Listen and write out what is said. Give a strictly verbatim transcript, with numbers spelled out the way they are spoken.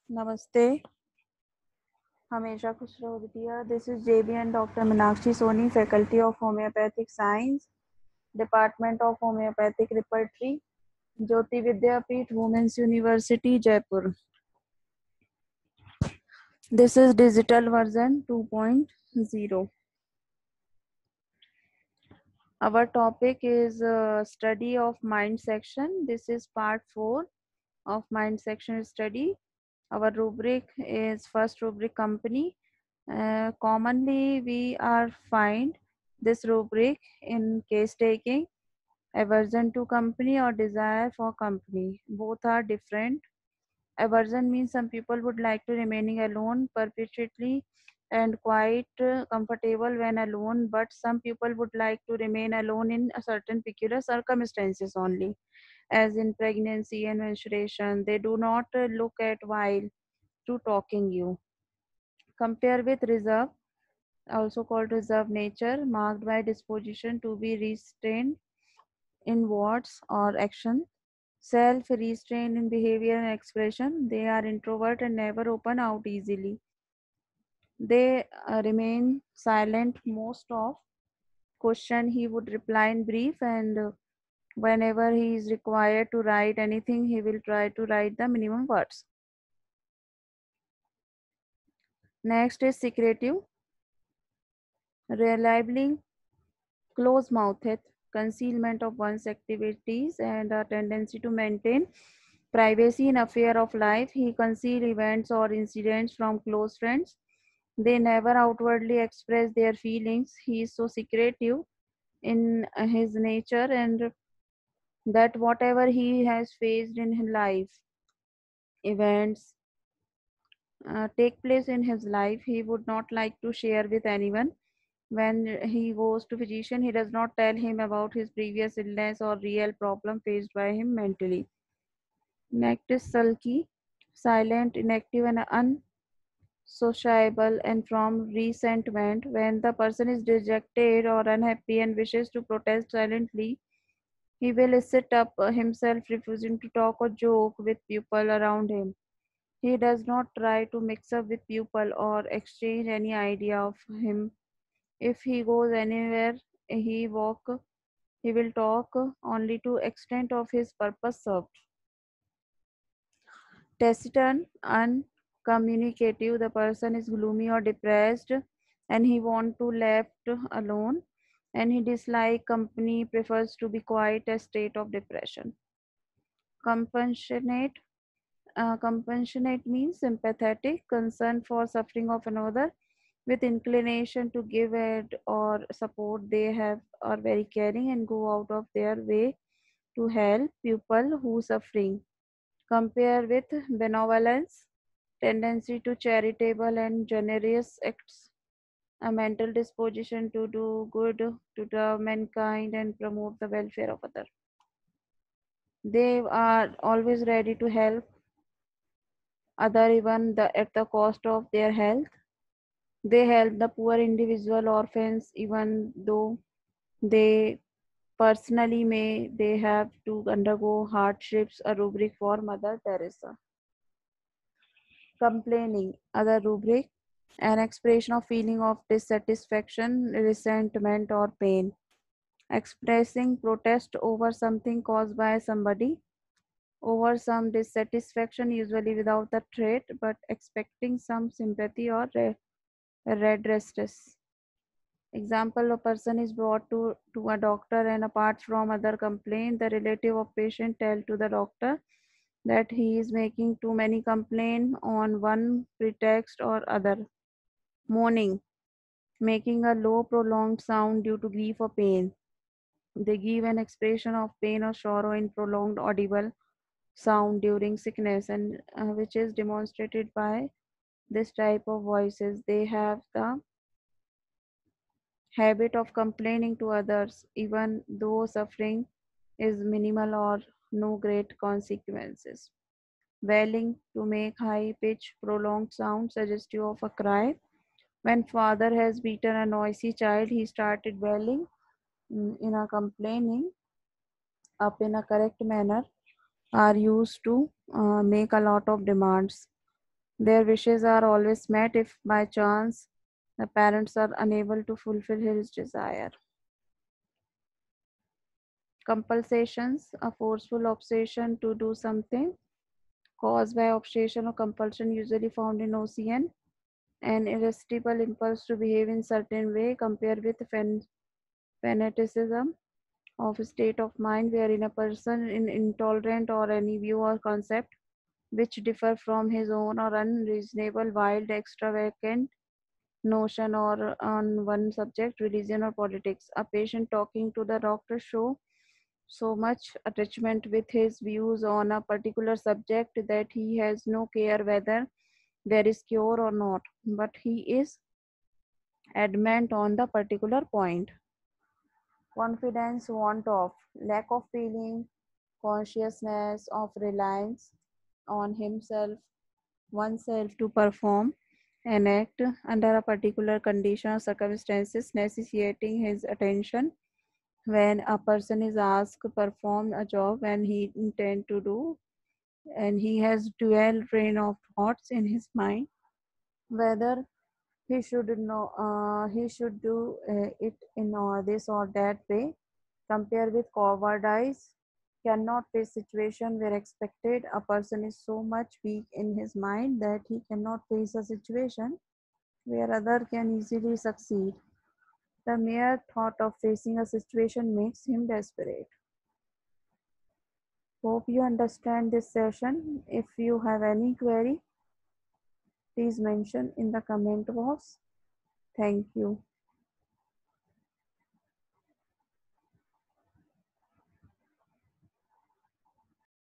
Namaste. Hamesha खुश रहो बिटिया. This is J B and Doctor Meenakshi Soni, Faculty of Homeopathic Science, Department of Homeopathic Repertory, Jyoti Vidyapeeth, Women's University, Jaipur. This is digital version two point zero. Our topic is uh, study of mind section. This is part four of mind section study. Our rubric is first rubric company. Uh, commonly, we are find this rubric in case taking, aversion to company or desire for company. Both are different. Aversion means some people would like to remaining alone perpetually and quite uh, comfortable when alone, but some people would like to remain alone in a certain peculiar circumstances only, as in pregnancy and menstruation. They do not uh, look at while to talking you. Compare with reserve, also called reserved nature, marked by disposition to be restrained in words or action, self restrained in behavior and expression. They are introvert and never open out easily. They uh, remain silent most of question he would reply in brief, and uh, whenever he is required to write anything he will try to write the minimum words. Next is secretive, reliably close-mouthed, concealment of one's activities, and a tendency to maintain privacy in affair of life. He conceals events or incidents from close friends. They never outwardly express their feelings. He is so secretive in uh, his nature, and that whatever he has faced in his life, events uh, take place in his life, he would not like to share with anyone. When he goes to physician, he does not tell him about his previous illness or real problem faced by him mentally. Next is sulky, silent, inactive, and unsociable, and from resentment. When the person is dejected or unhappy and wishes to protest silently, he will sit up uh, himself, refusing to talk or joke with people around him. He does not try to mix up with people or exchange any idea of him. If he goes anywhere, he walk, he will talk only to extent of his purpose served. Taciturn, uncommunicative, the person is gloomy or depressed, and he want to left alone, and he dislike company, prefers to be quiet, a state of depression. Compassionate, uh, compassionate means sympathetic, concern for suffering of another, with inclination to give aid or support. They have are very caring and go out of their way to help people who suffering. Compare with benevolence, tendency to charitable and generous acts, a mental disposition to do good to the mankind and promote the welfare of others. They are always ready to help other even the, at the cost of their health. They help the poor individual orphans even though they personally may they have to undergo hardships, a rubric for Mother Teresa. Complaining, other rubric, an expression of feeling of dissatisfaction, resentment, or pain. Expressing protest over something caused by somebody, over some dissatisfaction, usually without the threat, but expecting some sympathy or re- redress. Example, a person is brought to, to a doctor and apart from other complaint, the relative of patient tell to the doctor that he is making too many complaint on one pretext or other. Moaning, making a low prolonged sound due to grief or pain. They give an expression of pain or sorrow in prolonged audible sound during sickness, and uh, which is demonstrated by this type of voices. They have the habit of complaining to others, even though suffering is minimal or no great consequences. Wailing, to make high pitched, prolonged sound suggestive of a cry. When father has beaten a noisy child, he started wailing mm, in a complaining up in a correct manner, are used to uh, make a lot of demands. Their wishes are always met if by chance the parents are unable to fulfill his desire. Compulsions, a forceful obsession to do something caused by obsession or compulsion usually found in O C N. An irresistible impulse to behave in certain way compared with fan- fanaticism of a state of mind wherein a person is intolerant or any view or concept which differ from his own or unreasonable, wild, extravagant notion or on one subject, religion or politics. A patient talking to the doctor show so much attachment with his views on a particular subject that he has no care whether there is cure or not, but he is adamant on the particular point. Confidence, want of, lack of feeling, consciousness of reliance on himself, oneself to perform an act under a particular condition or circumstances necessitating his attention. When a person is asked to perform a job and he intend to do, and he has dual train of thoughts in his mind, whether he should know uh, he should do uh, it in uh, this or that way. Compare with cowardice, cannot face situation where expected. A person is so much weak in his mind that he cannot face a situation where other can easily succeed. The mere thought of facing a situation makes him desperate. Hope you understand this session. If you have any query, please mention in the comment box. Thank you.